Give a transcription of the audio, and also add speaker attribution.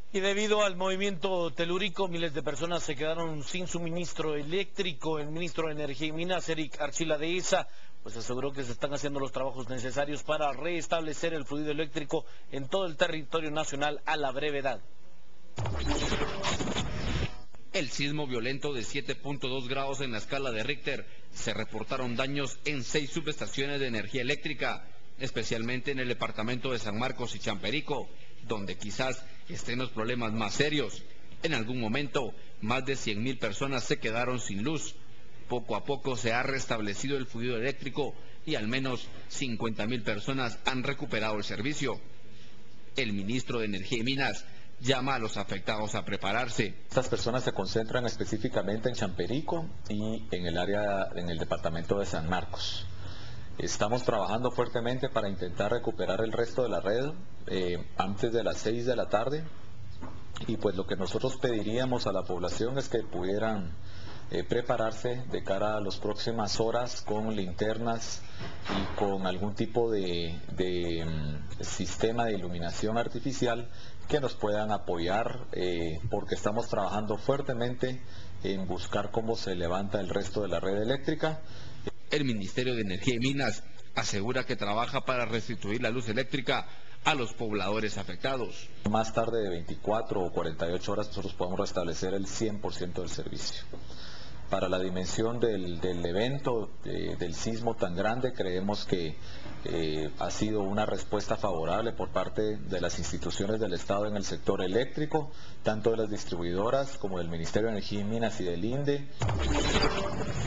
Speaker 1: Y debido al movimiento telúrico, miles de personas se quedaron sin suministro eléctrico. El ministro de Energía y Minas, Eric Archila Dehesa, pues aseguró que se están haciendo los trabajos necesarios para restablecer el fluido eléctrico en todo el territorio nacional a la brevedad.
Speaker 2: El sismo violento de 7.2 grados en la escala de Richter, se reportaron daños en 6 subestaciones de energía eléctrica, especialmente en el departamento de San Marcos y Champerico, donde quizás estén los problemas más serios. En algún momento, más de 100.000 personas se quedaron sin luz. Poco a poco se ha restablecido el fluido eléctrico y al menos 50.000 personas han recuperado el servicio. El ministro de Energía y Minas llama a los afectados a prepararse.
Speaker 3: Estas personas se concentran específicamente en Champerico y en el departamento de San Marcos. Estamos trabajando fuertemente para intentar recuperar el resto de la red antes de las 6 de la tarde, y pues lo que nosotros pediríamos a la población es que pudieran prepararse de cara a las próximas horas con linternas y con algún tipo de sistema de iluminación artificial que nos puedan apoyar, porque estamos trabajando fuertemente en buscar cómo se levanta el resto de la red eléctrica.
Speaker 2: El Ministerio de Energía y Minas asegura que trabaja para restituir la luz eléctrica a los pobladores afectados.
Speaker 3: Más tarde de 24 o 48 horas nosotros podemos restablecer el 100% del servicio. Para la dimensión del evento, del sismo tan grande, creemos que ha sido una respuesta favorable por parte de las instituciones del Estado en el sector eléctrico, tanto de las distribuidoras como del Ministerio de Energía y Minas y del INDE.